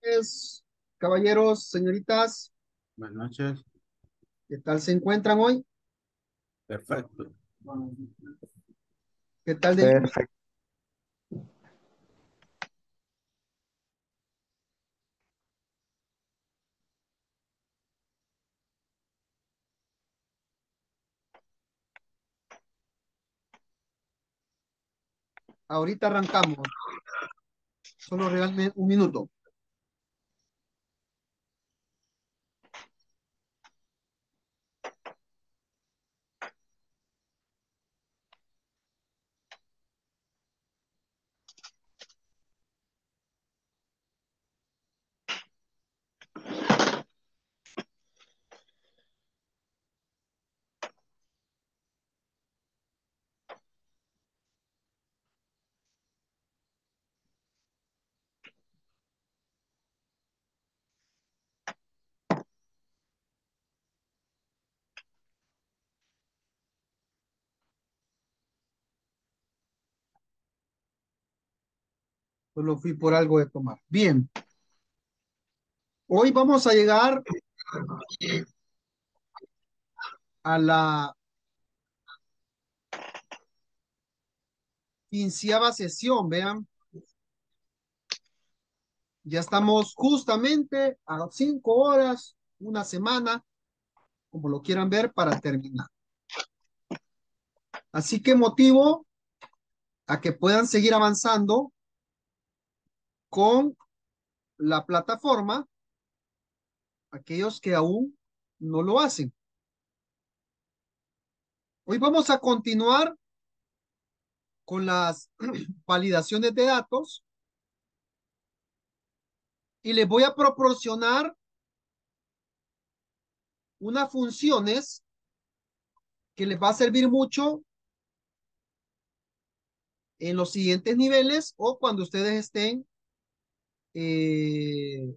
noches, caballeros, señoritas. Buenas noches. ¿Qué tal se encuentran hoy? Perfecto. ¿Qué tal del inicio? Perfecto. Ahorita arrancamos. Solo realmente un minuto. Solo fui por algo de tomar. Bien, hoy vamos a llegar a la 15ª sesión. Vean, ya estamos justamente a 5 horas, una semana, como lo quieran ver, para terminar. Así que motivo a que puedan seguir avanzando con la plataforma aquellos que aún no lo hacen. Hoy vamos a continuar con las validaciones de datos y les voy a proporcionar unas funciones que les va a servir mucho en los siguientes niveles o cuando ustedes estén eh,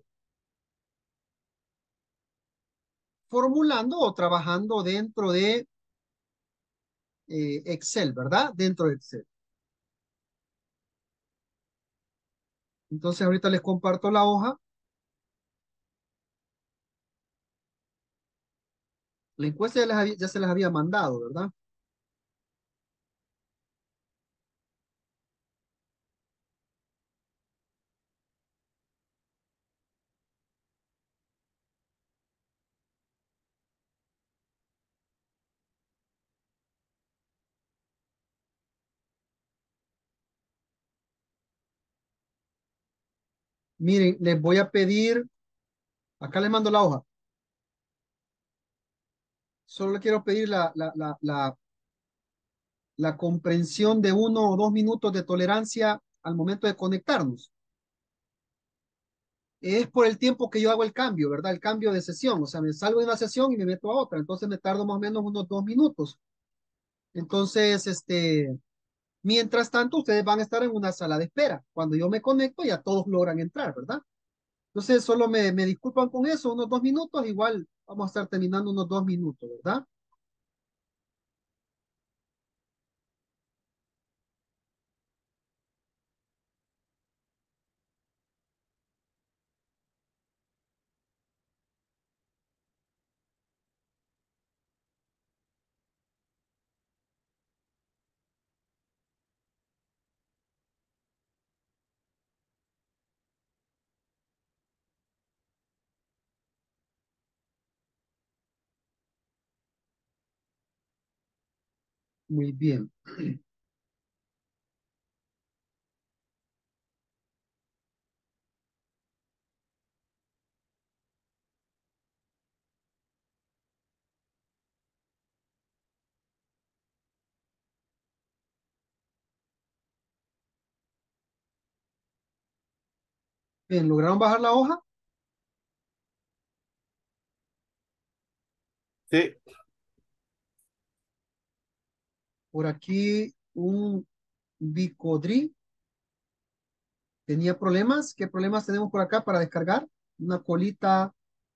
formulando o trabajando dentro de Excel, ¿verdad? Dentro de Excel. Entonces ahorita les comparto la hoja. La encuesta ya se las había mandado, ¿verdad? Miren, les voy a pedir, acá les mando la hoja. Solo le quiero pedir la comprensión de 1 o 2 minutos de tolerancia al momento de conectarnos. Es por el tiempo que yo hago el cambio, ¿verdad? El cambio de sesión. O sea, me salgo de una sesión y me meto a otra. Entonces me tardo más o menos unos 2 minutos. Entonces, mientras tanto, ustedes van a estar en una sala de espera. Cuando yo me conecto, ya todos logran entrar, ¿verdad? Entonces, solo me disculpan con eso, unos 2 minutos. Igual vamos a estar terminando unos 2 minutos, ¿verdad? Muy bien. Bien, ¿lograron bajar la hoja? Sí, Por aquí un Bicodri tenía problemas. ¿Qué problemas tenemos por acá para descargar? Una colita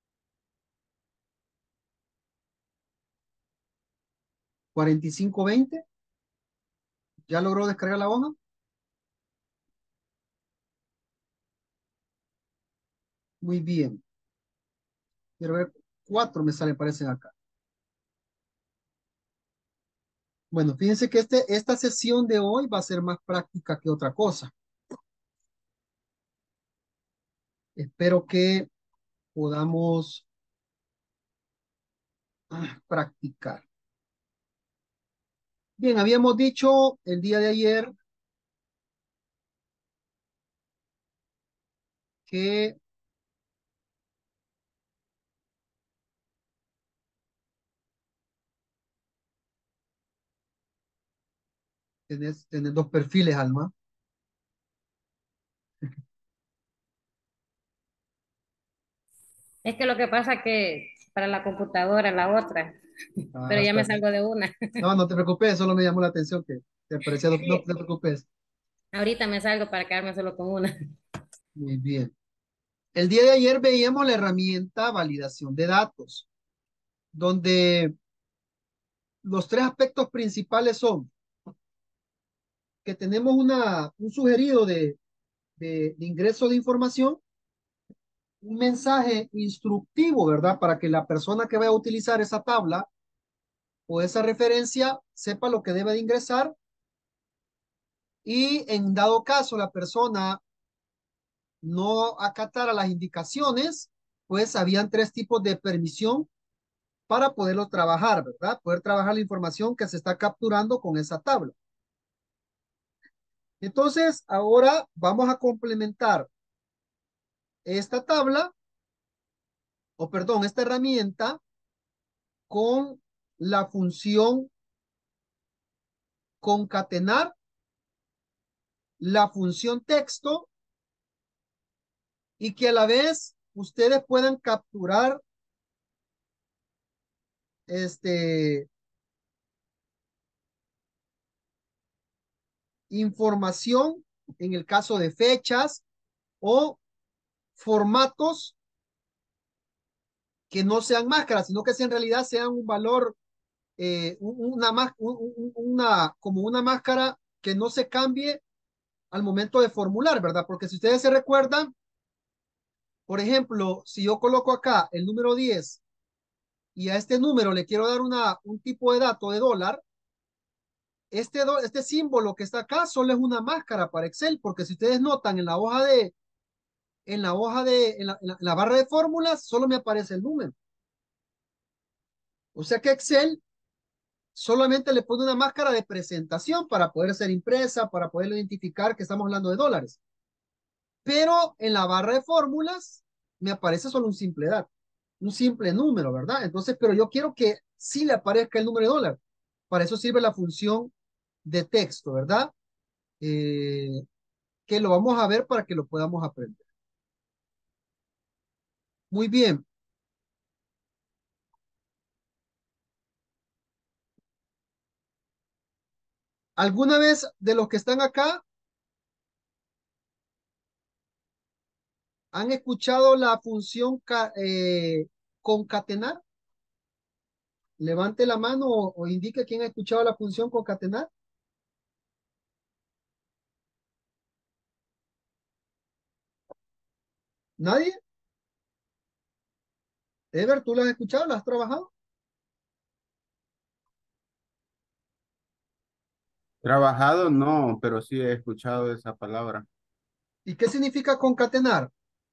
4520. ¿Ya logró descargar la hoja? Muy bien. Quiero ver, cuatro me salen, parecen acá. Bueno, fíjense que esta sesión de hoy va a ser más práctica que otra cosa. Espero que podamos practicar. Bien, habíamos dicho el día de ayer que tenés dos perfiles, Alma. Es que lo que pasa que para la computadora, la otra, Ah, pero ya está me bien. salgo de una. No, no te preocupes, solo me llamó la atención que te parecía, no Sí, te preocupes. ahorita me salgo para quedarme solo con una. Muy bien. El día de ayer veíamos la herramienta validación de datos, donde los tres aspectos principales son que tenemos un sugerido de ingreso de información, un mensaje instructivo, ¿verdad? Para que la persona que vaya a utilizar esa tabla o esa referencia sepa lo que debe de ingresar y en dado caso la persona no acatara las indicaciones, pues habían tres tipos de permisión para poderlo trabajar, ¿verdad? Poder trabajar la información que se está capturando con esa tabla. Entonces, ahora vamos a complementar esta tabla, o perdón, esta herramienta con la función concatenar, la función texto y que a la vez ustedes puedan capturar este, información en el caso de fechas o formatos que no sean máscaras, sino que si en realidad sean un valor, como una máscara que no se cambie al momento de formular, ¿verdad? Porque si ustedes se recuerdan, por ejemplo, si yo coloco acá el número 10 y a este número le quiero dar un tipo de dato de dólar, este símbolo que está acá solo es una máscara para Excel, porque si ustedes notan en la barra de fórmulas, solo me aparece el número. O sea que Excel solamente le pone una máscara de presentación para poder ser impresa, para poder identificar que estamos hablando de dólares. Pero en la barra de fórmulas me aparece solo un simple dato, un simple número, ¿verdad? Entonces, pero yo quiero que sí le aparezca el número de dólar. Para eso sirve la función de texto, ¿verdad? Eh, que lo vamos a ver para que lo podamos aprender. Muy bien. ¿Alguna vez de los que están acá han escuchado la función concatenar? Levante la mano o indique quién ha escuchado la función concatenar. ¿Nadie? Ever, ¿tú la has escuchado? ¿La has trabajado? Trabajado no, pero sí he escuchado esa palabra. ¿Y qué significa concatenar?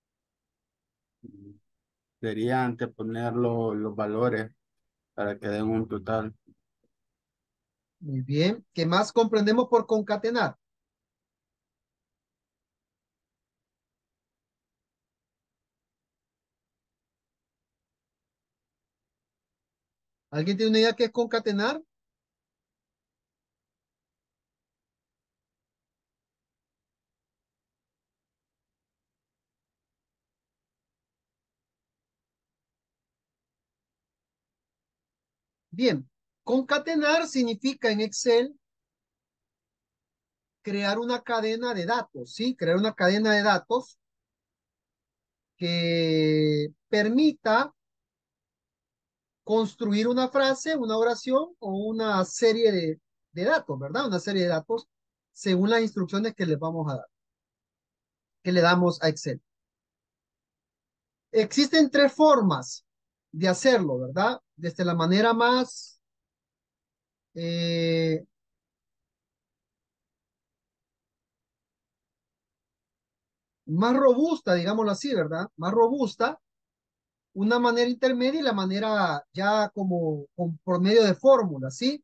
Sería anteponer los valores para que den un total. Muy bien. ¿Qué más comprendemos por concatenar? ¿Alguien tiene una idea qué es concatenar? Bien. Concatenar significa en Excel crear una cadena de datos, ¿sí? Crear una cadena de datos que permita construir una frase, una oración o una serie de datos, ¿verdad? Una serie de datos según las instrucciones que les vamos a dar, que le damos a Excel. Existen tres formas de hacerlo, ¿verdad? Desde la manera eh, más robusta, digámoslo así, ¿verdad? Más robusta, una manera intermedia y la manera ya como, por medio de fórmulas, ¿sí?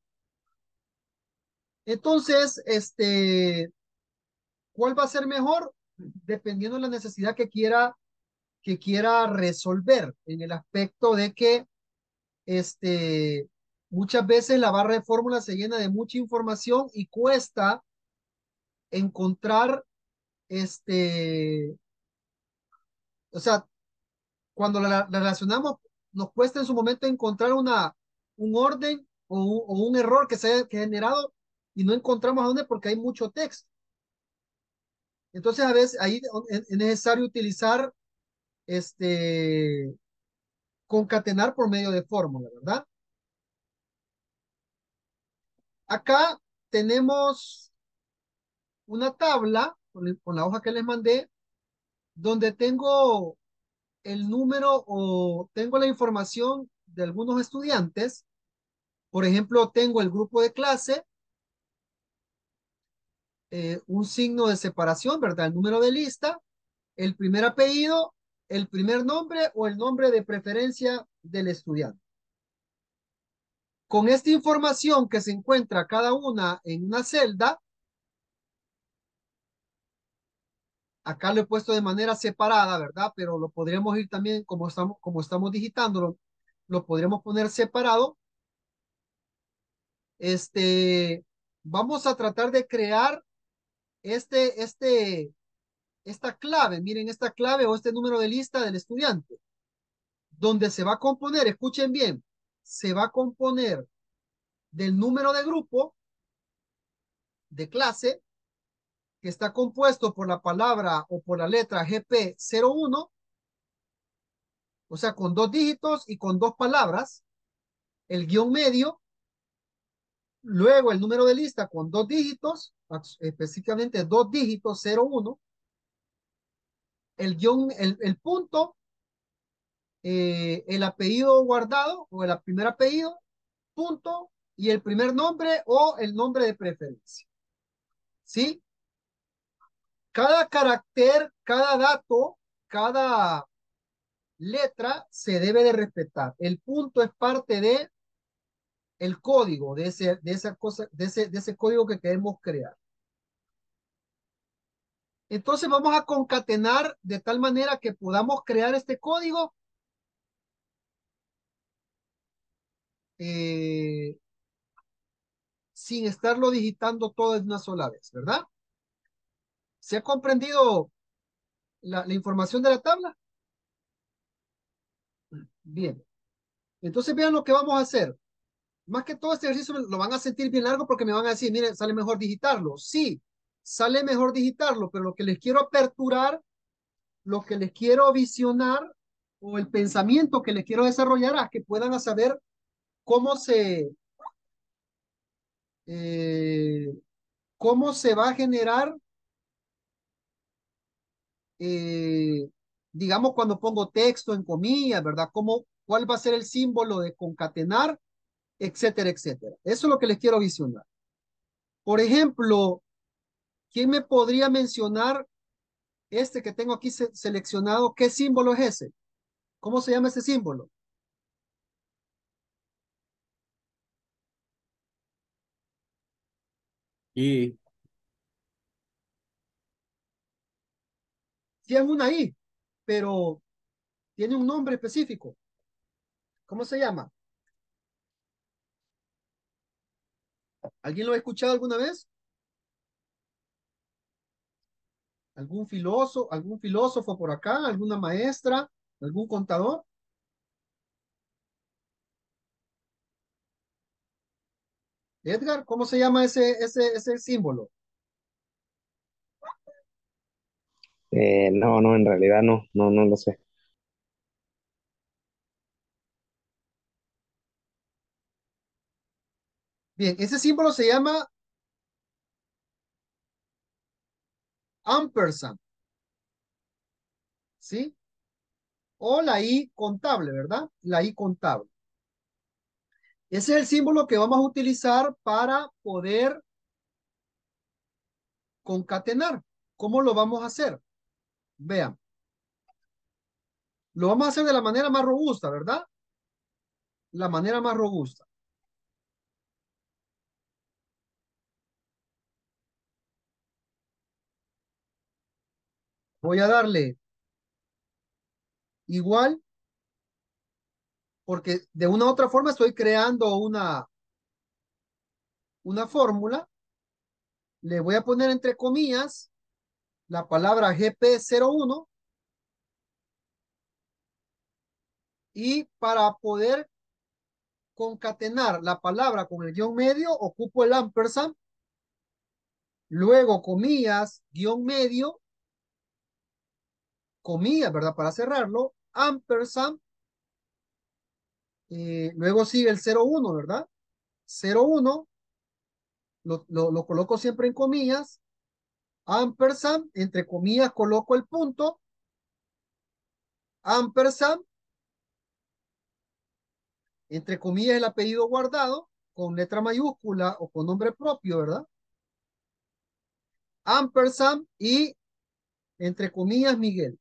Entonces, ¿cuál va a ser mejor? Dependiendo de la necesidad que quiera resolver en el aspecto de que este, muchas veces la barra de fórmulas se llena de mucha información y cuesta encontrar, este, o sea, cuando la relacionamos, nos cuesta en su momento encontrar un orden o un error que se haya generado y no encontramos a dónde porque hay mucho texto. Entonces, a veces ahí es necesario utilizar este, concatenar por medio de fórmula, ¿verdad? Acá tenemos una tabla con la hoja que les mandé, donde tengo el número o tengo la información de algunos estudiantes. Por ejemplo, tengo el grupo de clase, un signo de separación, ¿verdad? El número de lista, el primer apellido, el primer nombre o el nombre de preferencia del estudiante. Con esta información que se encuentra cada una en una celda, acá lo he puesto de manera separada, ¿verdad? Pero lo podríamos ir también, como estamos digitándolo, lo podríamos poner separado. Este, vamos a tratar de crear este, este, esta clave, miren esta clave o este número de lista del estudiante, donde se va a componer, escuchen bien, se va a componer del número de grupo, de clase, que está compuesto por la palabra o por la letra GP01, o sea, con dos dígitos y con dos palabras, el guión medio, luego el número de lista con dos dígitos, específicamente dos dígitos, 01, el punto, el apellido guardado o el primer apellido, punto, y el primer nombre o el nombre de preferencia. ¿Sí? Cada carácter, cada dato, cada letra se debe de respetar. El punto es parte de el código, de esa cosa, de ese código que queremos crear. Entonces vamos a concatenar de tal manera que podamos crear este código eh, sin estarlo digitando todo en una sola vez, ¿verdad? ¿Se ha comprendido la información de la tabla? Bien. Entonces vean lo que vamos a hacer. Más que todo este ejercicio lo van a sentir bien largo porque me van a decir, miren, sale mejor digitarlo. Sí, sale mejor digitarlo, pero lo que les quiero aperturar, lo que les quiero visionar o el pensamiento que les quiero desarrollar es que puedan saber cómo eh, cómo se va a generar, eh, digamos, cuando pongo texto en comillas, ¿verdad? ¿Cuál va a ser el símbolo de concatenar, etcétera, etcétera? Eso es lo que les quiero visionar. Por ejemplo, ¿quién me podría mencionar este que tengo aquí seleccionado? ¿Qué símbolo es ese? ¿Cómo se llama ese símbolo? Y Sí es una I, pero tiene un nombre específico. ¿Cómo se llama? ¿Alguien lo ha escuchado alguna vez? Algún filósofo por acá? ¿Alguna maestra? ¿Algún contador? Edgar, ¿cómo se llama ese símbolo? No, no, en realidad no, no, no lo sé. Bien, ese símbolo se llama ampersand, ¿sí? o la I contable, ¿verdad? La I contable. Ese es el símbolo que vamos a utilizar para poder concatenar. ¿Cómo lo vamos a hacer? Vean, lo vamos a hacer de la manera más robusta, ¿verdad? La manera más robusta. Voy a darle igual, porque de una u otra forma estoy creando una fórmula. Le voy a poner entre comillas la palabra GP01 y para poder concatenar la palabra con el guión medio, ocupo el ampersand, luego comillas, guión medio, comillas, ¿verdad? Para cerrarlo, ampersand, luego sigue el 01, ¿verdad? 01, lo coloco siempre en comillas, ampersand, entre comillas coloco el punto, ampersand, entre comillas el apellido guardado, con letra mayúscula o con nombre propio, ¿verdad? Ampersand y entre comillas Miguel.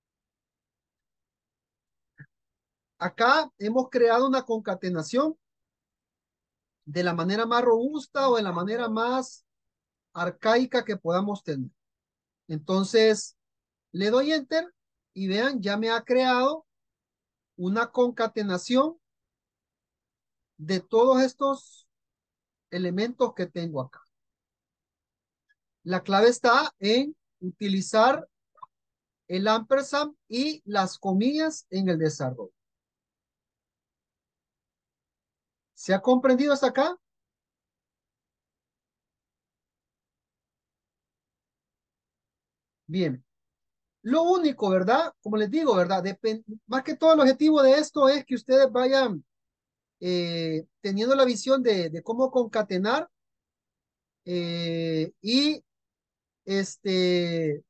Acá hemos creado una concatenación de la manera más robusta o de la manera más arcaica que podamos tener. Entonces, le doy enter y vean, ya me ha creado una concatenación de todos estos elementos que tengo acá. La clave está en utilizar el ampersand y las comillas en el desarrollo. ¿Se ha comprendido hasta acá? Bien. Lo único, ¿verdad? Como les digo, ¿verdad? Más que todo el objetivo de esto es que ustedes vayan teniendo la visión de cómo concatenar y este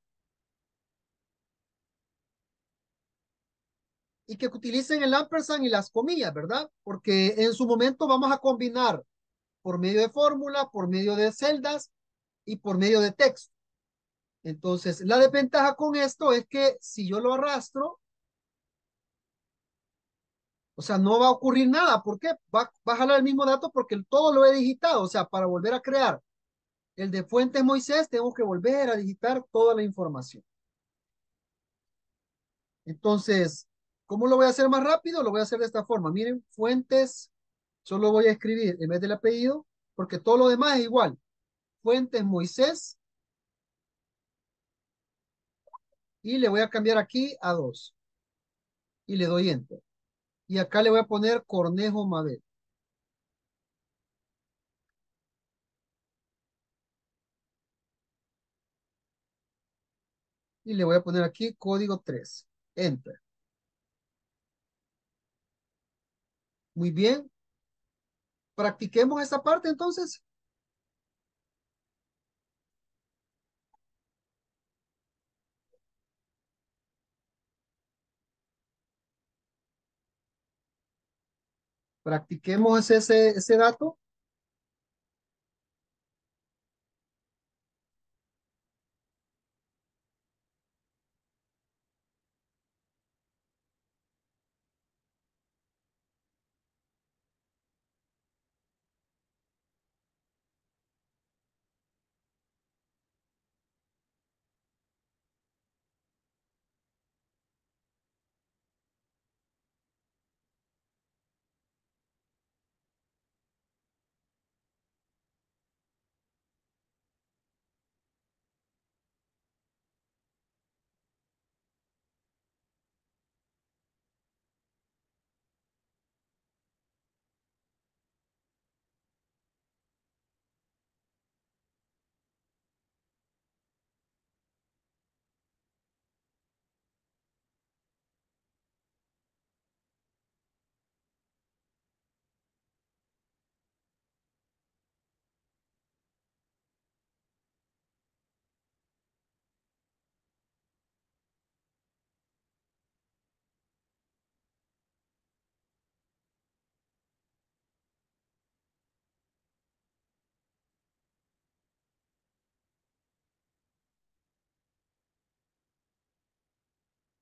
y que utilicen el ampersand y las comillas, ¿verdad? Porque en su momento vamos a combinar por medio de fórmula, por medio de celdas y por medio de texto. Entonces, la desventaja con esto es que si yo lo arrastro, o sea, no va a ocurrir nada. ¿Por qué? Va a jalar el mismo dato porque todo lo he digitado. O sea, para volver a crear el de Fuentes Moisés, tengo que volver a digitar toda la información. Entonces, ¿cómo lo voy a hacer más rápido? Lo voy a hacer de esta forma. Miren, Fuentes, solo voy a escribir en vez del apellido, porque todo lo demás es igual. Fuentes Moisés, y le voy a cambiar aquí a 2. Y le doy enter. Y acá le voy a poner Cornejo Mabel. Y le voy a poner aquí código 3. Enter. Muy bien. Practiquemos esta parte entonces. Practiquemos ese dato.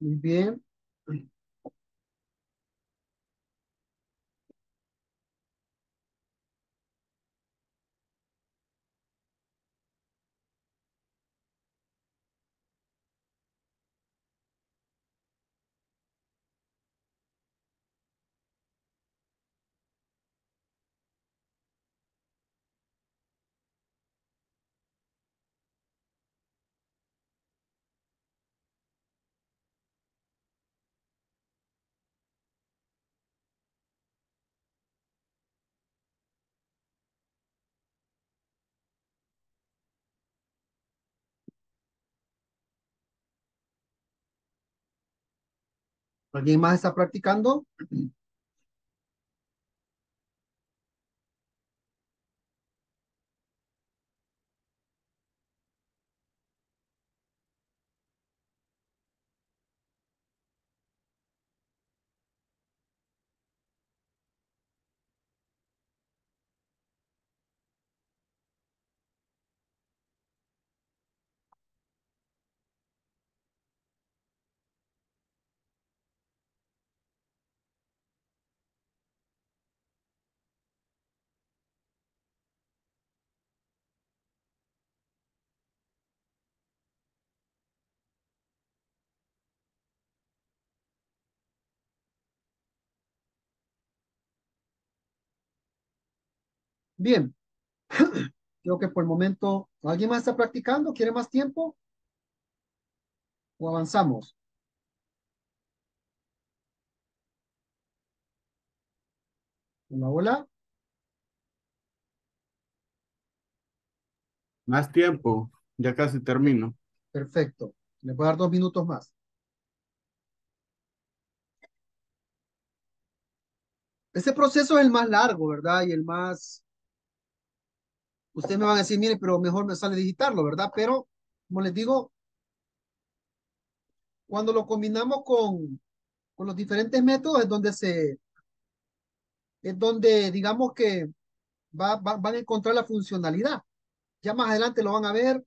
Muy bien. ¿Alguien más está practicando? Bien, creo que por el momento, ¿alguien más está practicando? ¿Quiere más tiempo? ¿O avanzamos? Hola, hola. Más tiempo, ya casi termino. Perfecto. Les voy a dar 2 minutos más. Este proceso es el más largo, ¿verdad? Y el más, ustedes me van a decir, mire, pero mejor me sale digitarlo, ¿verdad? Pero, como les digo, cuando lo combinamos con los diferentes métodos es donde digamos que van a encontrar la funcionalidad. Ya más adelante lo van a ver.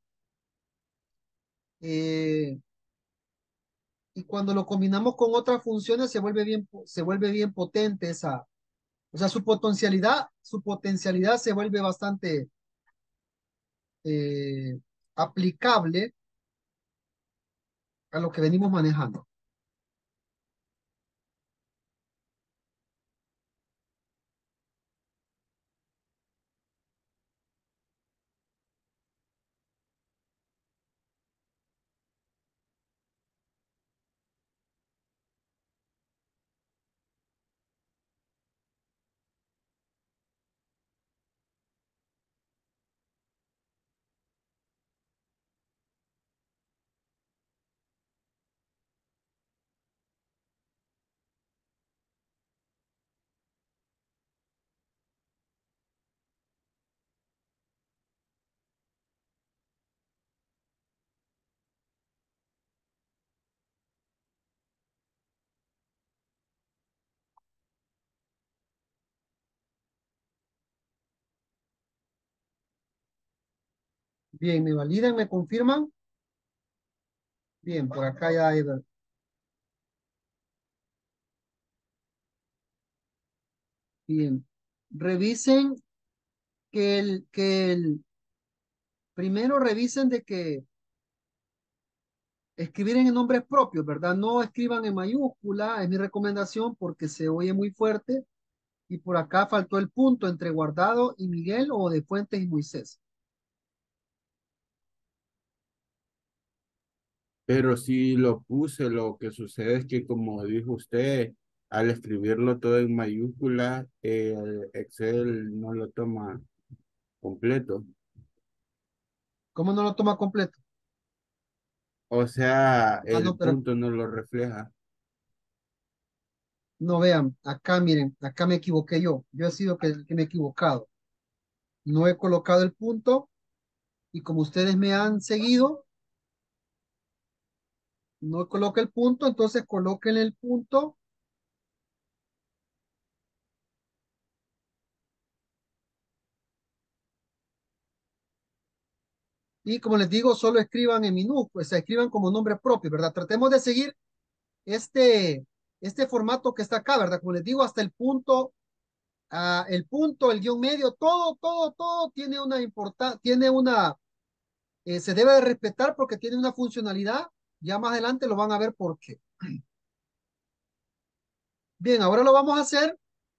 eh, y cuando lo combinamos con otras funciones se vuelve bien potente esa, o sea, su potencialidad se vuelve bastante eh, aplicable a lo que venimos manejando. Bien, ¿me validan? ¿Me confirman? Bien, por acá ya hay. Bien. Revisen primero revisen de que escribir en nombres propios, ¿verdad? No escriban en mayúscula, es mi recomendación porque se oye muy fuerte. Y por acá faltó el punto entre Guardado y Miguel o de Fuentes y Moisés. Pero si lo puse, lo que sucede es que como dijo usted, al escribirlo todo en mayúscula, el Excel no lo toma completo. ¿Cómo no lo toma completo? O sea, Ah, el no, pero punto no lo refleja. no vean, acá miren, acá me equivoqué yo. Yo he sido el que me he equivocado. No he colocado el punto y como ustedes me han seguido, no coloque el punto, entonces coloquen el punto y como les digo, solo escriban en minúsculas, o sea, escriban como nombre propio, ¿verdad? Tratemos de seguir este formato que está acá, ¿verdad? Como les digo, hasta el punto, el guión medio, todo tiene una importancia, se debe de respetar porque tiene una funcionalidad. Ya más adelante lo van a ver por qué. Bien, ahora lo vamos a hacer,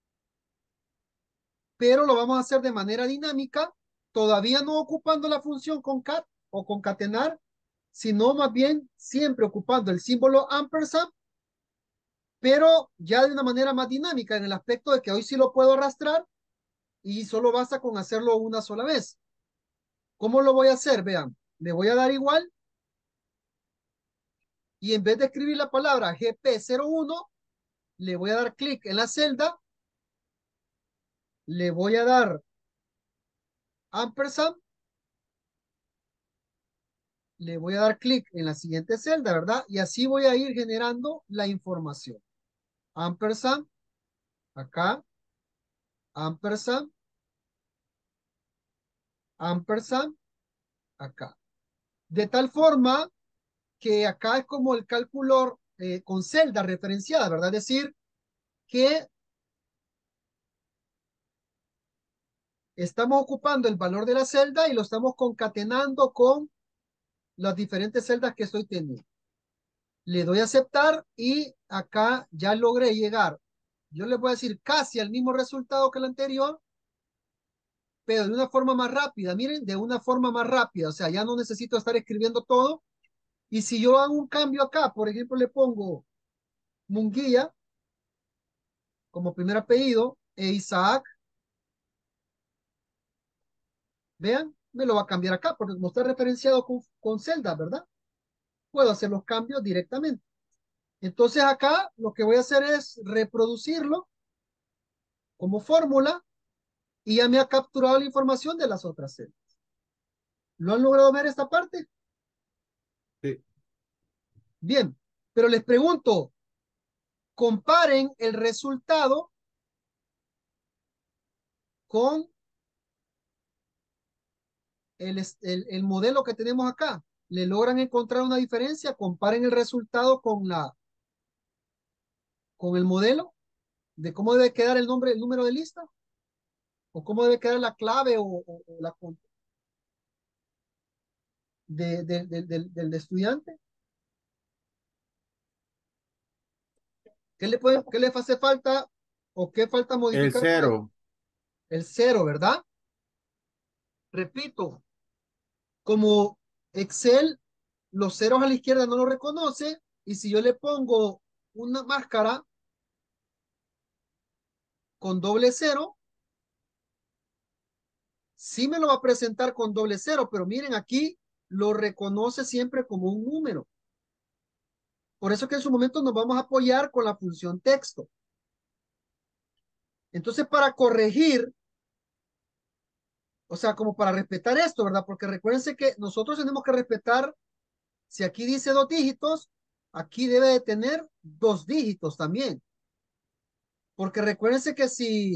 pero lo vamos a hacer de manera dinámica, todavía no ocupando la función concat o concatenar, sino más bien siempre ocupando el símbolo ampersand, pero ya de una manera más dinámica en el aspecto de que hoy sí lo puedo arrastrar y solo basta con hacerlo una sola vez. ¿Cómo lo voy a hacer? Vean, le voy a dar igual y en vez de escribir la palabra GP01, le voy a dar clic en la celda, le voy a dar ampersand, le voy a dar clic en la siguiente celda, ¿verdad? Y así voy a ir generando la información. Ampersand, acá, ampersand, ampersand, acá. De tal forma que acá es como el cálculo con celda referenciada, ¿verdad? Es decir, que estamos ocupando el valor de la celda y lo estamos concatenando con las diferentes celdas que estoy teniendo. Le doy a aceptar y acá ya logré llegar. Yo les voy a decir casi al mismo resultado que el anterior, pero de una forma más rápida. Miren, de una forma más rápida. O sea, ya no necesito estar escribiendo todo. Y si yo hago un cambio acá, por ejemplo, le pongo Munguía como primer apellido e Isaac, vean, me lo va a cambiar acá, porque como está referenciado con celdas, ¿verdad? Puedo hacer los cambios directamente. Entonces acá lo que voy a hacer es reproducirlo como fórmula y ya me ha capturado la información de las otras celdas. ¿Lo han logrado ver esta parte? Sí. Bien, pero les pregunto, comparen el resultado con el modelo que tenemos acá. ¿Le logran encontrar una diferencia? Comparen el resultado con el modelo de cómo debe quedar el nombre, el número de lista, o cómo debe quedar la clave o la del estudiante. ¿Qué le hace falta o qué falta El modificar para cero. el cero, ¿verdad? Repito, como Excel, los ceros a la izquierda no lo reconoce, y si yo le pongo una máscara con doble cero, sí me lo va a presentar con doble cero, pero miren aquí lo reconoce siempre como un número. Por eso que en su momento nos vamos a apoyar con la función texto. Entonces, para corregir, o sea, como para respetar esto, ¿verdad? Porque recuérdense que nosotros tenemos que respetar, si aquí dice 2 dígitos, aquí debe de tener 2 dígitos también. Porque recuérdense que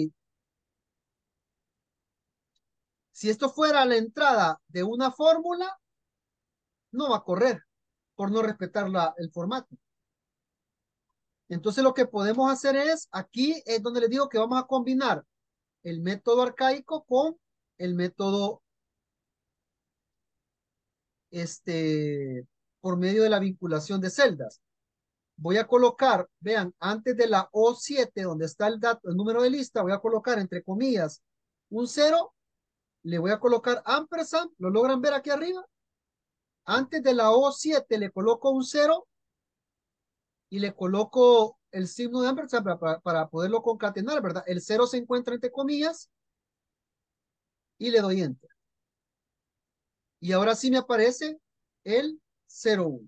si esto fuera la entrada de una fórmula, no va a correr por no respetar el formato. Entonces lo que podemos hacer es, aquí es donde les digo que vamos a combinar el método arcaico con el método por medio de la vinculación de celdas. Voy a colocar, vean, antes de la O7, donde está el número de lista, voy a colocar entre comillas un cero, le voy a colocar ampersand, ¿lo logran ver aquí arriba? Antes de la O7 le coloco un cero y le coloco el signo de ampersand para poderlo concatenar, ¿verdad? El cero se encuentra entre comillas y le doy enter. Y ahora sí me aparece el 01.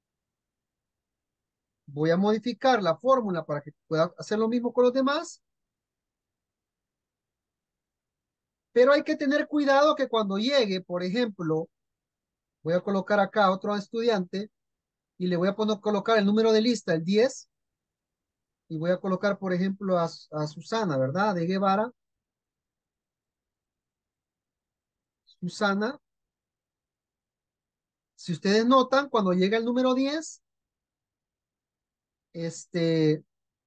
Voy a modificar la fórmula para que pueda hacer lo mismo con los demás, pero hay que tener cuidado que cuando llegue, por ejemplo, voy a colocar acá otro estudiante y le voy a colocar el número de lista, el 10, y voy a colocar, por ejemplo, a Susana, ¿verdad? De Guevara. Susana. Si ustedes notan, cuando llega el número 10, Este,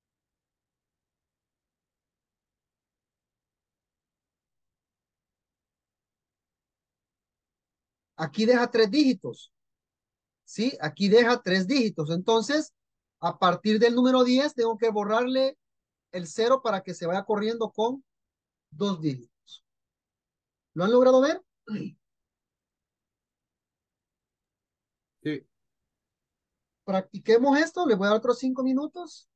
aquí deja 3 dígitos, ¿sí? Aquí deja 3 dígitos. Entonces, a partir del número 10 tengo que borrarle el cero para que se vaya corriendo con 2 dígitos. ¿Lo han logrado ver? Sí, Practiquemos esto. Les voy a dar otros 5 minutos.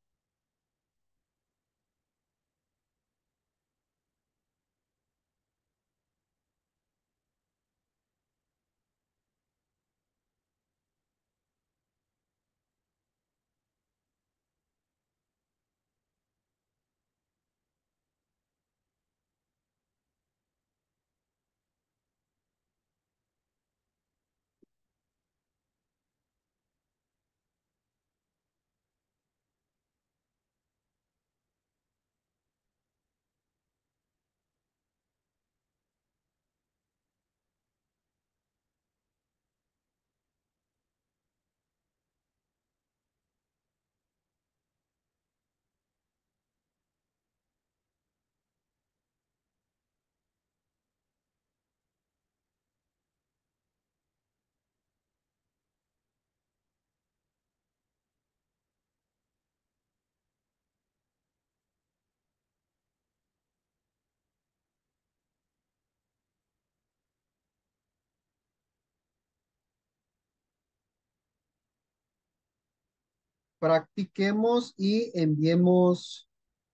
Practiquemos y enviemos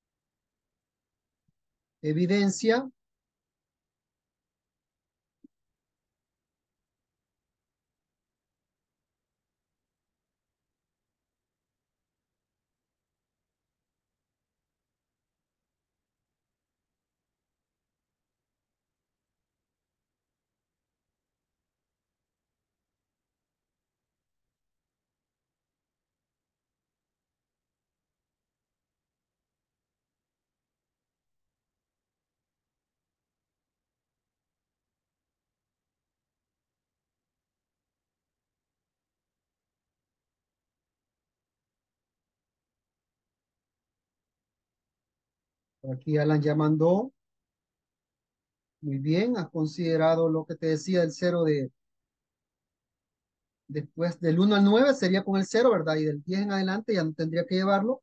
evidencia. Aquí Alan ya mandó. Muy bien, has considerado lo que te decía el cero de después del 1 al 9 sería con el cero, ¿verdad? Y del 10 en adelante ya no tendría que llevarlo.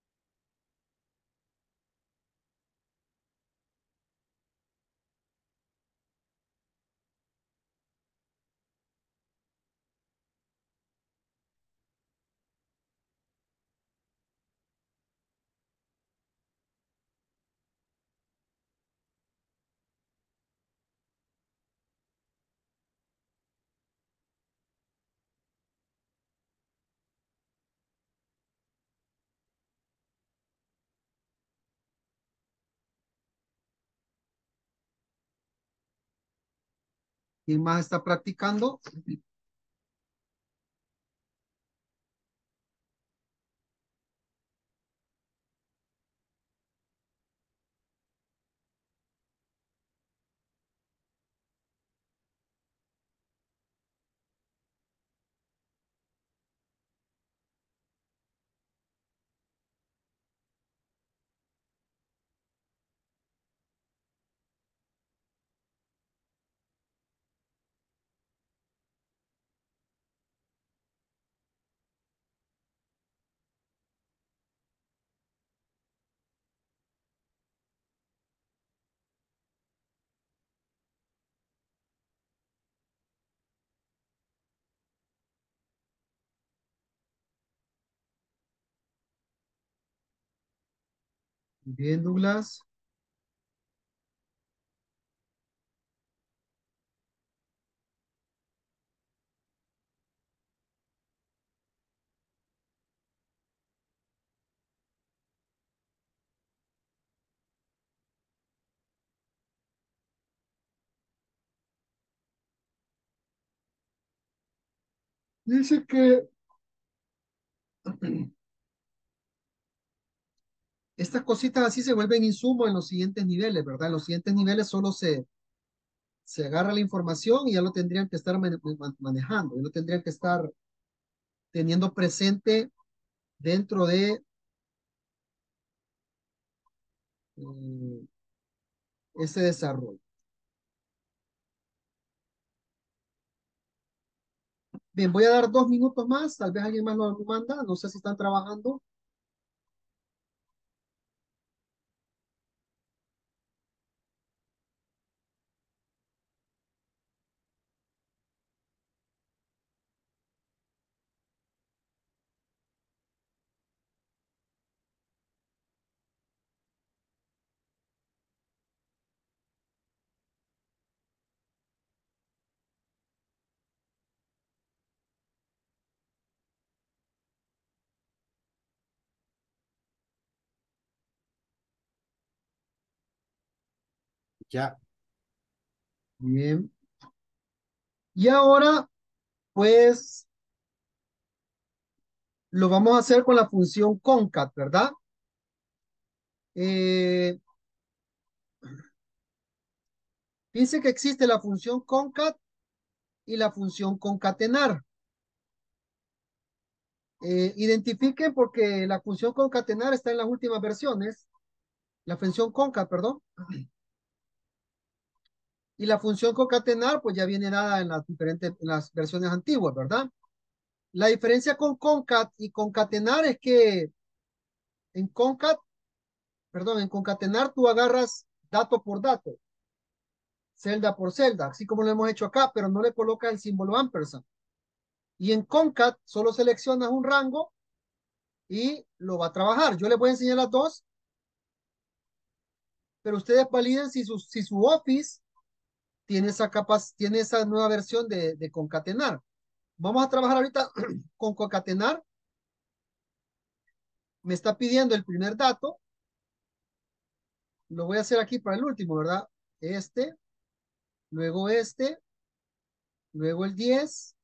¿Quién más está practicando? Bien, Douglas. Dice que estas cositas así se vuelven insumos en los siguientes niveles, ¿verdad? En los siguientes niveles solo se agarra la información y ya lo tendrían que estar manejando, ya lo tendrían que estar teniendo presente dentro de eh, ese desarrollo. Bien, voy a dar 2 minutos más, tal vez alguien más lo manda, no sé si están trabajando. Ya, Bien. Y ahora, pues, lo vamos a hacer con la función concat, ¿verdad? Eh, Fíjense que existe la función concat y la función concatenar. Identifiquen porque la función concatenar está en las últimas versiones, la función concat, perdón, y la función concatenar pues ya viene dada en las diferentes, en las versiones antiguas, ¿verdad? La diferencia con concat y concatenar es que en concat, perdón, en concatenar tú agarras dato por dato, celda por celda, así como lo hemos hecho acá, pero no le colocas el símbolo ampersand. Y en concat solo seleccionas un rango y lo va a trabajar. Yo les voy a enseñar las dos, pero ustedes validen si su Office tiene esa nueva versión de concatenar. Vamos a trabajar ahorita con concatenar. Me está pidiendo el primer dato. Lo voy a hacer aquí para el último, ¿verdad? Luego luego el 10,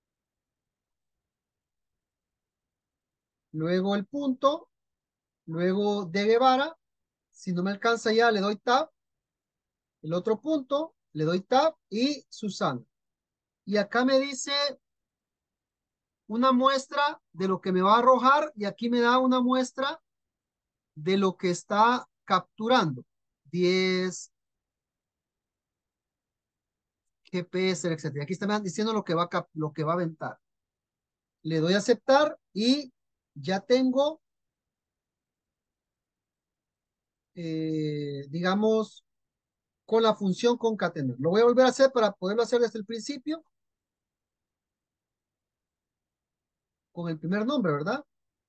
luego el punto, luego de Guevara. Si no me alcanza ya, le doy tab. El otro punto, le doy tab y Susana. Y acá me dice una muestra de lo que me va a arrojar y aquí me da una muestra de lo que está capturando. 10 GPS, etcétera. Aquí está diciendo lo que va a aventar. Le doy a aceptar y ya tengo, digamos, con la función concatenar. Lo voy a volver a hacer para poderlo hacer desde el principio con el primer nombre, ¿verdad?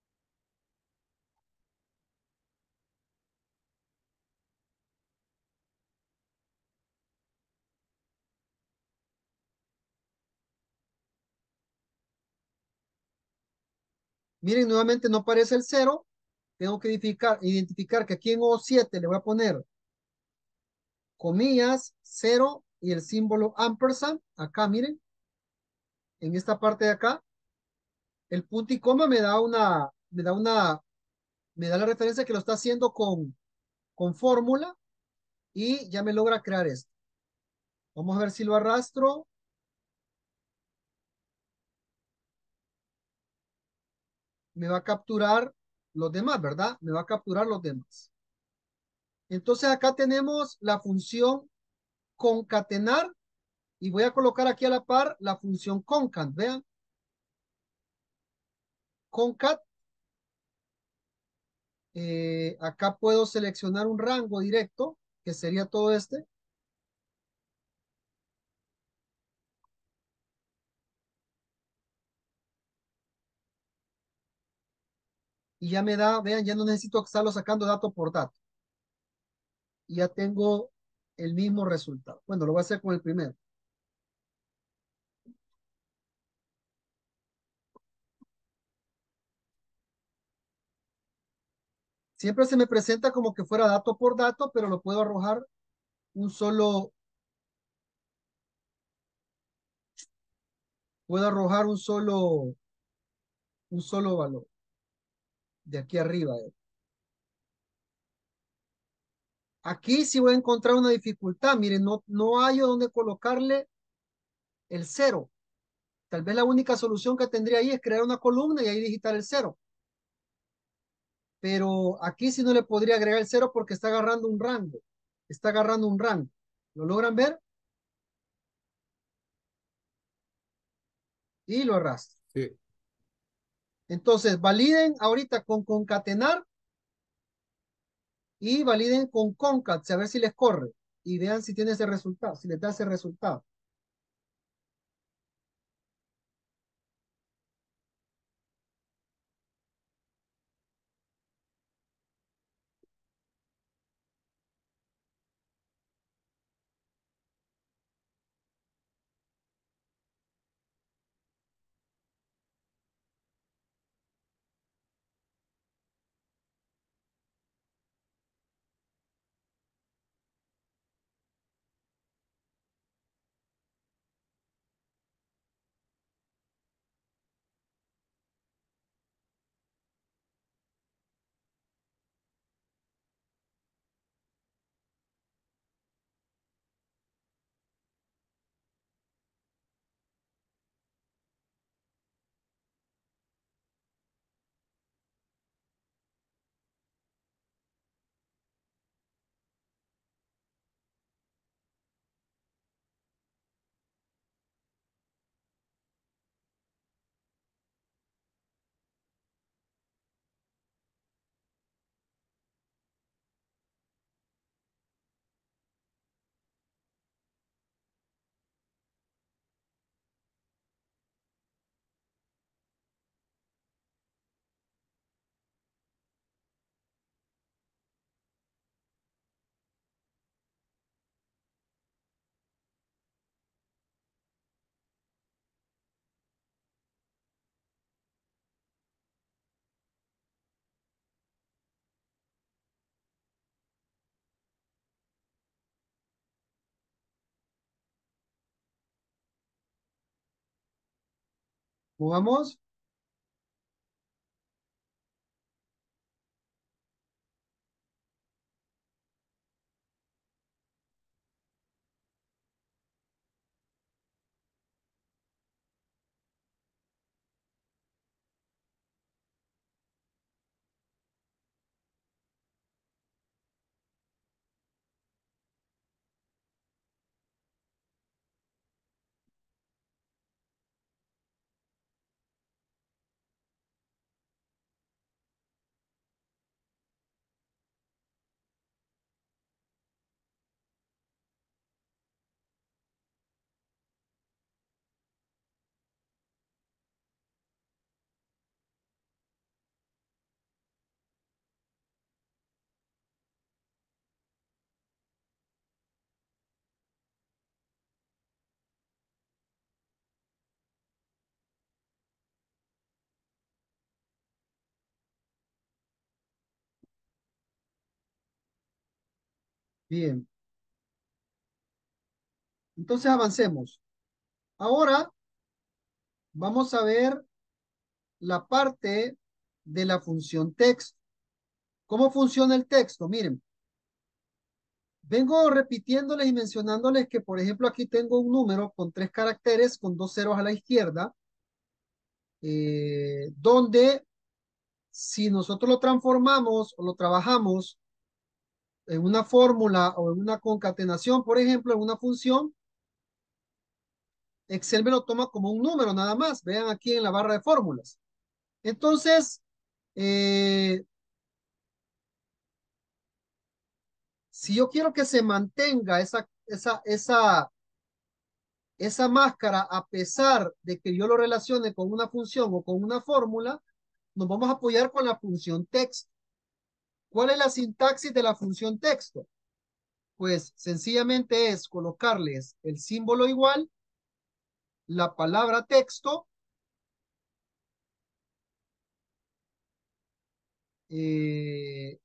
Miren, nuevamente no aparece el cero. Tengo que identificar que aquí en O7 le voy a poner comillas, cero y el símbolo ampersand. Acá, miren, en esta parte de acá, el punto y coma me da la referencia que lo está haciendo con fórmula y ya me logra crear esto. Vamos a ver si lo arrastro. Me va a capturar los demás, ¿verdad? Me va a capturar los demás. Entonces acá tenemos la función concatenar y voy a colocar aquí a la par la función concat, vean. Concat, acá puedo seleccionar un rango directo, que sería todo este. Y ya me da, vean, ya no necesito estarlo sacando dato por dato. Y ya tengo el mismo resultado. Bueno, lo voy a hacer con el primero. Siempre se me presenta como que fuera dato por dato, pero lo puedo arrojar un solo, puedo arrojar un solo valor de aquí arriba. Aquí sí voy a encontrar una dificultad. Miren, no hay donde colocarle el cero. Tal vez la única solución que tendría ahí es crear una columna y ahí digitar el cero. pero aquí sí no le podría agregar el cero porque está agarrando un rango. Está agarrando un rango. ¿Lo logran ver? Y lo arrastro. Sí. Entonces, validen ahorita con concatenar y validen con concat, a ver si les corre. Y vean si tiene ese resultado, si les da ese resultado. ¿Jugamos? Bien. Entonces avancemos. Ahora vamos a ver la parte de la función texto. ¿Cómo funciona el texto? Miren, vengo repitiéndoles y mencionándoles que, por ejemplo, aquí tengo un número con 3 caracteres, con 2 ceros a la izquierda, donde si nosotros lo transformamos o lo trabajamos en una fórmula o en una concatenación, por ejemplo, en una función, Excel me lo toma como un número nada más. Vean aquí en la barra de fórmulas. Entonces, eh, si yo quiero que se mantenga esa máscara a pesar de que yo lo relacione con una función o con una fórmula, nos vamos a apoyar con la función texto. ¿Cuál es la sintaxis de la función texto? Pues sencillamente es colocarles el símbolo igual, la palabra texto, eh,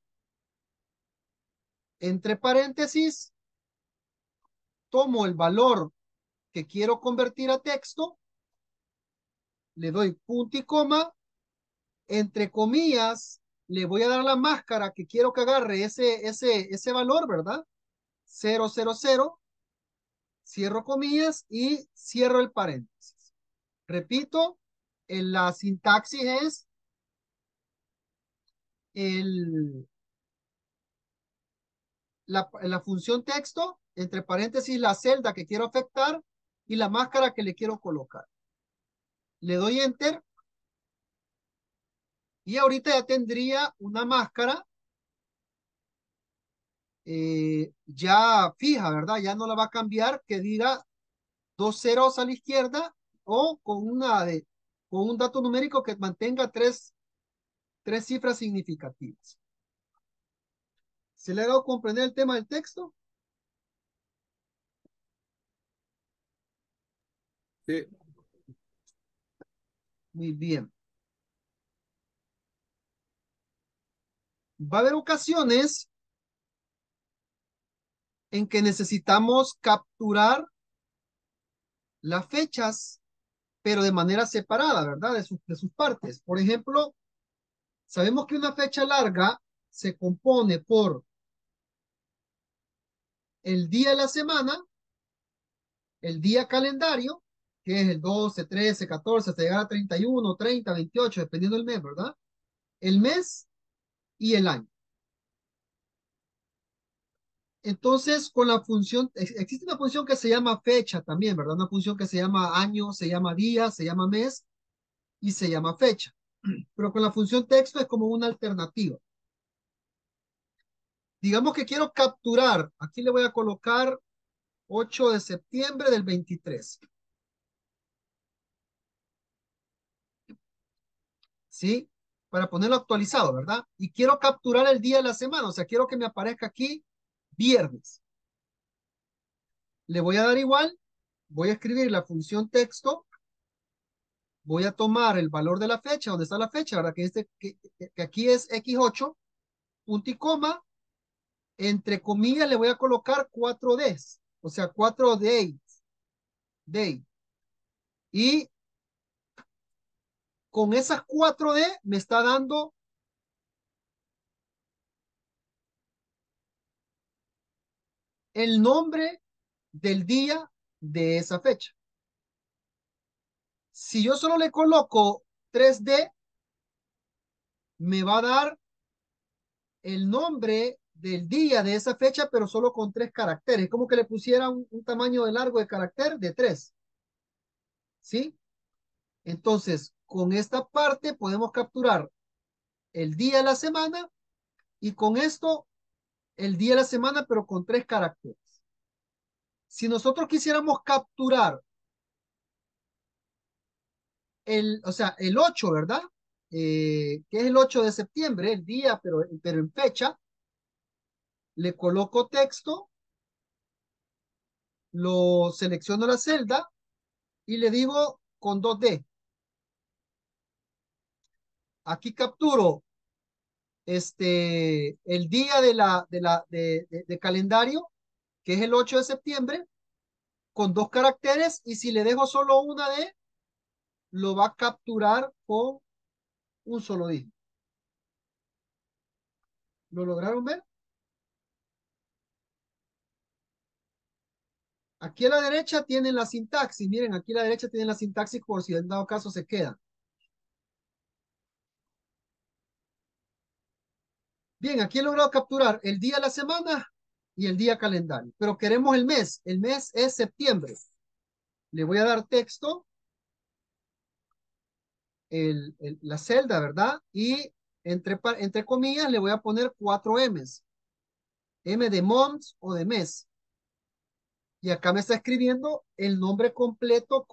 entre paréntesis, tomo el valor que quiero convertir a texto, le doy punto y coma, entre comillas, le voy a dar la máscara que quiero que agarre ese valor, ¿verdad? 000, cierro comillas y cierro el paréntesis. Repito, en la sintaxis es el, la función texto, entre paréntesis, la celda que quiero afectar y la máscara que le quiero colocar. Le doy enter y ahorita ya tendría una máscara ya fija, ¿verdad? Ya no la va a cambiar, que diga dos ceros a la izquierda o con un dato numérico que mantenga tres cifras significativas. ¿Se le ha dado a comprender el tema del texto? Sí, Muy bien. Va a haber ocasiones en que necesitamos capturar las fechas, pero de manera separada, ¿verdad? De sus partes. Por ejemplo, sabemos que una fecha larga se compone por el día de la semana, el día calendario, que es el 12, 13, 14, hasta llegar a 31, 30, 28, dependiendo del mes, ¿verdad? El mes y el año. Entonces, con la función, existe una función que se llama fecha también, ¿verdad? Una función que se llama año, se llama día, se llama mes y se llama fecha. Pero con la función texto es como una alternativa. Digamos que quiero capturar, aquí le voy a colocar 8 de septiembre del 23, ¿sí? Para ponerlo actualizado, ¿verdad? Y quiero capturar el día de la semana, o sea, quiero que me aparezca aquí viernes. Le voy a dar igual, voy a escribir la función texto, voy a tomar el valor de la fecha, donde está la fecha, ¿verdad? Que aquí es X8, punto y coma, entre comillas le voy a colocar 4Ds, o sea, 4 days, day. Y con esas 4D me está dando el nombre del día de esa fecha. Si yo solo le coloco 3D, me va a dar el nombre del día de esa fecha, pero solo con 3 caracteres. Es como que le pusiera un tamaño de largo de carácter de 3. ¿Sí? Entonces, con esta parte podemos capturar el día de la semana y con esto el día de la semana, pero con 3 caracteres. Si nosotros quisiéramos capturar o sea, el 8, ¿verdad? Que es el 8 de septiembre, el día, pero en fecha, le coloco texto, lo selecciono la celda y le digo con 2D. Aquí capturo el día de calendario, que es el 8 de septiembre, con 2 caracteres, y si le dejo solo una D, lo va a capturar con un solo dígito. ¿Lo lograron ver? Aquí a la derecha tienen la sintaxis. Miren, aquí a la derecha tienen la sintaxis por si en dado caso se queda. Bien, aquí he logrado capturar el día de la semana y el día calendario, pero queremos el mes. El mes es septiembre. Le voy a dar texto, la celda, ¿verdad? Y entre comillas le voy a poner 4 M's. M de months o de mes. Y acá me está escribiendo el nombre completo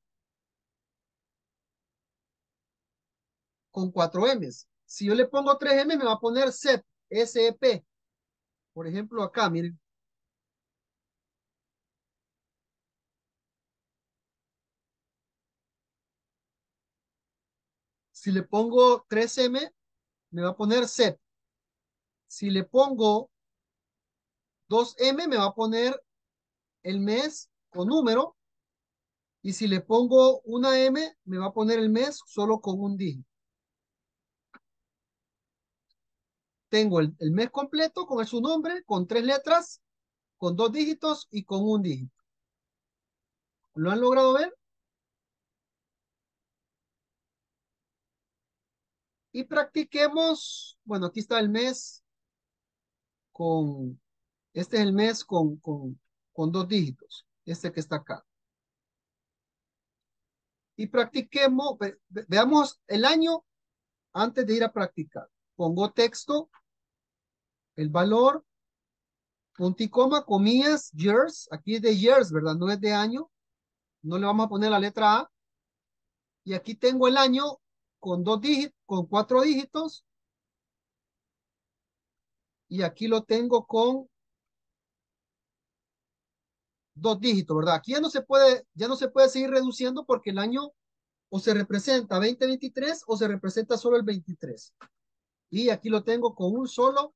con 4 M's. Si yo le pongo 3 M, me va a poner SEP, SEP. Por ejemplo, acá, miren. Si le pongo 3M, me va a poner SEP. Si le pongo 2M, me va a poner el mes con número. Y si le pongo una M, me va a poner el mes solo con un dígito. Tengo el mes completo con su nombre, con 3 letras, con 2 dígitos y con un dígito. ¿Lo han logrado ver? Y practiquemos, bueno, aquí está el mes con, este es el mes con dos dígitos, este que está acá. Y practiquemos, veamos el año antes de ir a practicar. Pongo texto, el valor, punto y coma, comillas, years, aquí es de years, ¿verdad? No es de año, no le vamos a poner la letra A. Y aquí tengo el año con dos dígitos, con cuatro dígitos, y aquí lo tengo con dos dígitos, ¿verdad? Aquí ya no se puede seguir reduciendo porque el año o se representa 2023 o se representa solo el 23. Y aquí lo tengo con un solo,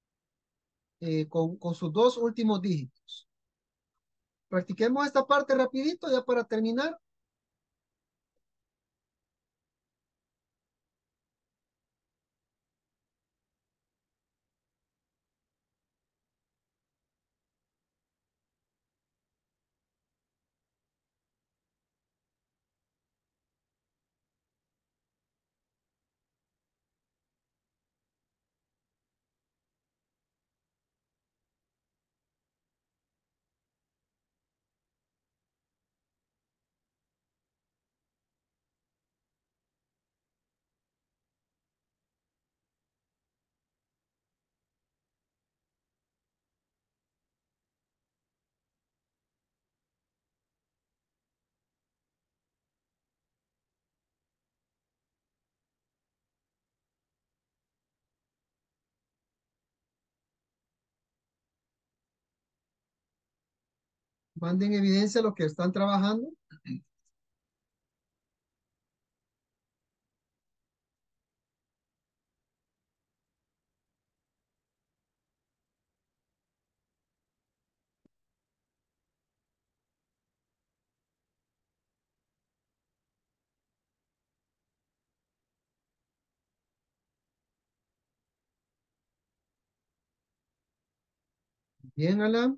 con sus dos últimos dígitos. Practiquemos esta parte rapidito ya para terminar. Manden evidencia lo que están trabajando. Bien, Alan.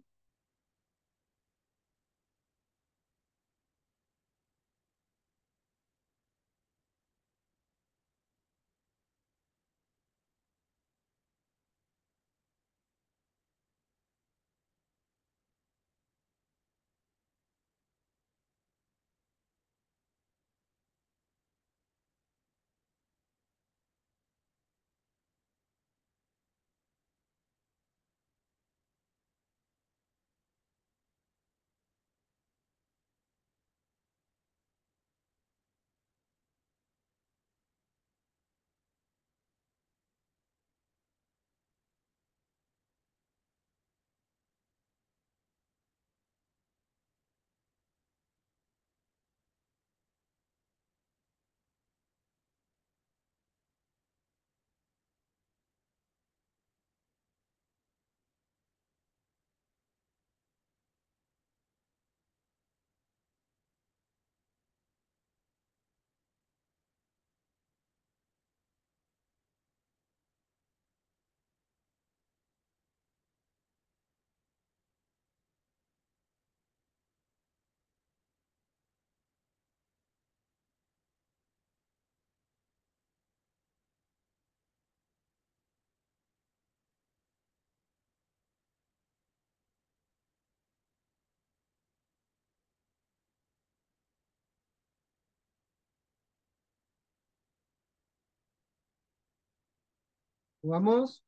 Vamos.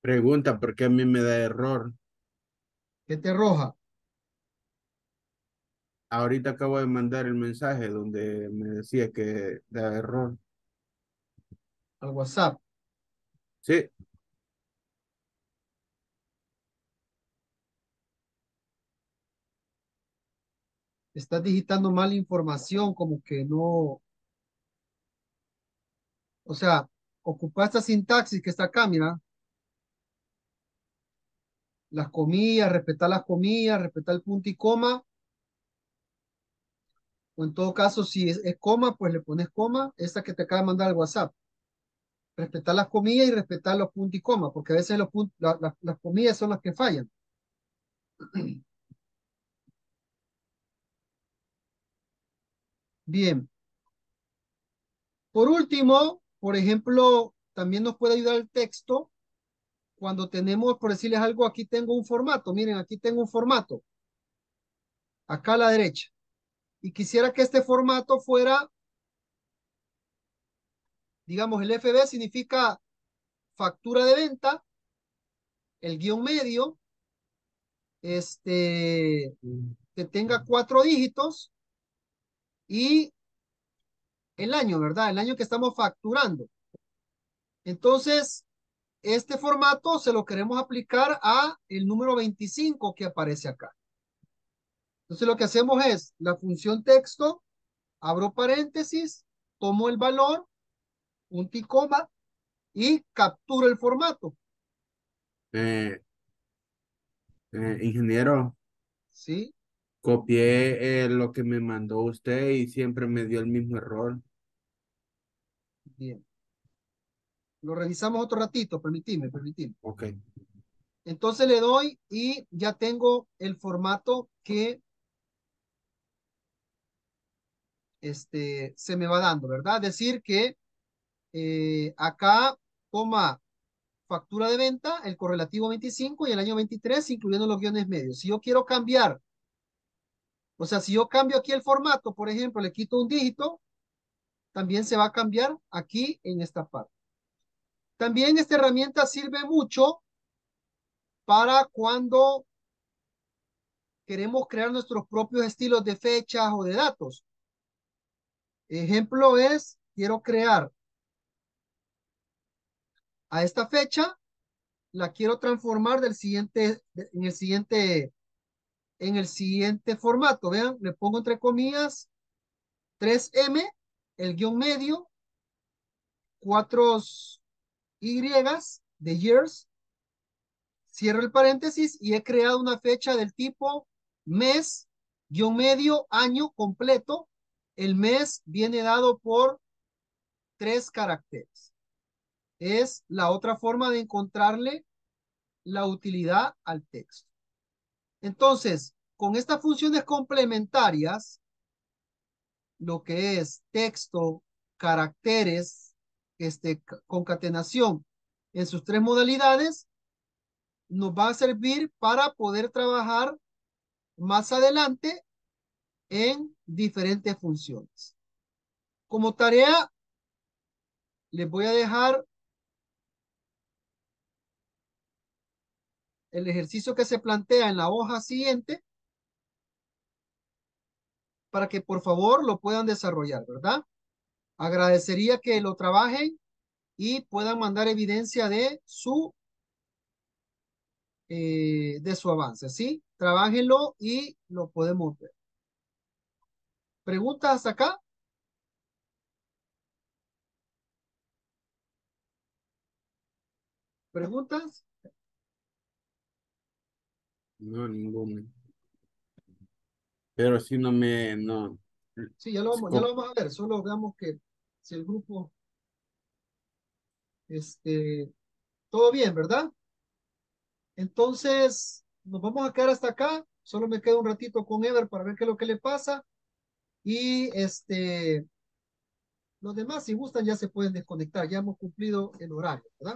Pregunta, ¿por qué a mí me da error? ¿Qué te arroja? Ahorita acabo de mandar el mensaje donde me decía que da error. Al WhatsApp. Sí, Estás digitando mal información, como que no, o sea, ocupa esta sintaxis que está acá, mira, las comillas, respetar el punto y coma, o en todo caso, si es coma, pues le pones coma, esta que te acaba de mandar al WhatsApp. Respetar las comillas y respetar los puntos y coma, porque a veces las comillas son las que fallan. Bien. Por último, por ejemplo, también nos puede ayudar el texto cuando tenemos, por decirles algo, aquí tengo un formato. Miren, aquí tengo un formato, acá a la derecha. Y quisiera que este formato fuera, digamos, el FB significa factura de venta, el guión medio, que tenga 4 dígitos y el año, ¿verdad? El año que estamos facturando. Entonces, este formato se lo queremos aplicar a el número 25 que aparece acá. Entonces, lo que hacemos es la función texto, abro paréntesis, tomo el valor, punto y coma, y capturo el formato. eh, ingeniero, ¿Sí? copié lo que me mandó usted y siempre me dio el mismo error. Bien. Lo revisamos otro ratito, permitime. Ok. Entonces le doy y ya tengo el formato que se me va dando, ¿verdad? Decir que acá toma factura de venta, el correlativo 25 y el año 23, incluyendo los guiones medios. Si yo quiero cambiar, o sea, si yo cambio aquí el formato, por ejemplo, le quito un dígito, también se va a cambiar aquí en esta parte. También esta herramienta sirve mucho para cuando queremos crear nuestros propios estilos de fechas o de datos. Ejemplo es, quiero crear a esta fecha, la quiero transformar en el siguiente formato. Vean, le pongo entre comillas 3M, el guión medio, 4 Y de years, cierro el paréntesis y he creado una fecha del tipo mes, guión medio, año completo. El mes viene dado por 3 caracteres. Es la otra forma de encontrarle la utilidad al texto. Entonces, con estas funciones complementarias, lo que es texto, caracteres, concatenación en sus 3 modalidades, nos va a servir para poder trabajar más adelante en diferentes funciones. Como tarea, les voy a dejar el ejercicio que se plantea en la hoja siguiente para que por favor lo puedan desarrollar, ¿verdad? Agradecería que lo trabajen y puedan mandar evidencia de su avance, ¿sí? Trabájenlo y lo podemos ver. ¿Preguntas hasta acá? ¿Preguntas? No, ninguno. Pero si no me, no. Sí, ya lo vamos a ver. Solo veamos que si el grupo, este, todo bien, ¿verdad? Entonces, nos vamos a quedar hasta acá. Solo me quedo un ratito con Ever para ver qué es lo que le pasa. Y los demás, si gustan, ya se pueden desconectar. Ya hemos cumplido el horario, ¿verdad?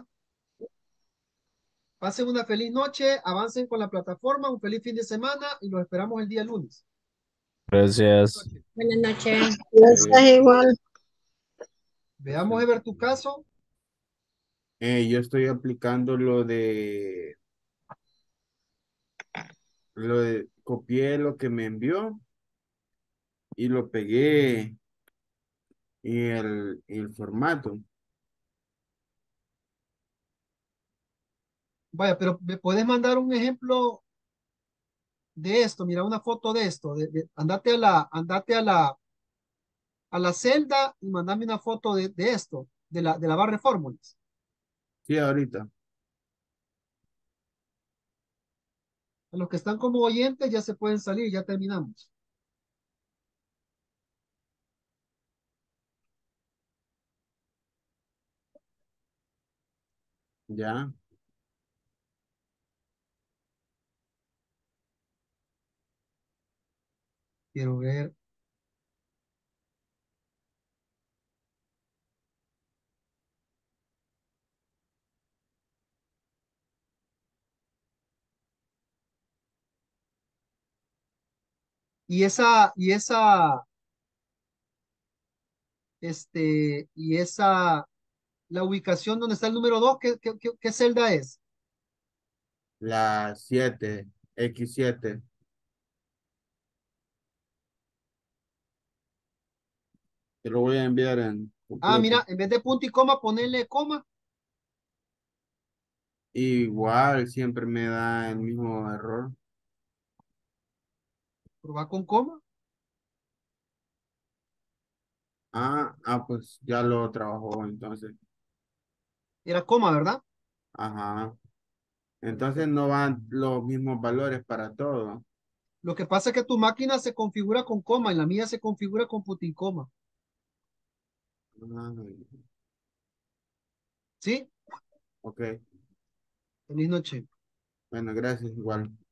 Pasen una feliz noche, avancen con la plataforma, un feliz fin de semana y los esperamos el día lunes. Gracias. Noche. Buenas noches. Eh, Gracias igual. Veamos, Ever, tu caso. Yo estoy aplicando copié lo que me envió y lo pegué y el formato. Vaya, pero ¿me puedes mandar un ejemplo de esto? Mira, una foto de esto. Andate a la celda y mandame una foto de esto, de la barra de fórmulas. Sí, ahorita. A los que están como oyentes ya se pueden salir, ya terminamos. Ya. Quiero ver. Y esa, la ubicación donde está el número 2, ¿qué celda es? La 7 X7. Te lo voy a enviar en Ah, completo. mira, en vez de punto y coma, ponerle coma, Igual siempre me da el mismo error. pero va con coma. Pues ya lo trabajó entonces. Era coma, ¿verdad? Ajá. Entonces no van los mismos valores para todo. Lo que pasa es que tu máquina se configura con coma y la mía se configura con punto y coma. Ah, ¿Sí? ok. Feliz noche. Bueno, gracias igual.